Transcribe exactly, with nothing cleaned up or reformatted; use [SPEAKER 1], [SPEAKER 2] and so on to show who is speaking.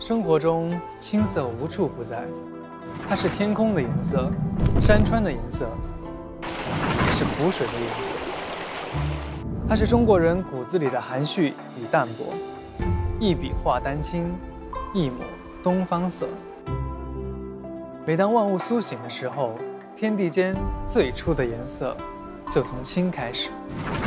[SPEAKER 1] 生活中，青色无处不在，它是天空的颜色，山川的颜色，也是湖水的颜色。它是中国人骨子里的含蓄与淡泊，一笔画丹青，一抹东方色。每当万物苏醒的时候，天地间最初的颜色就从青开始。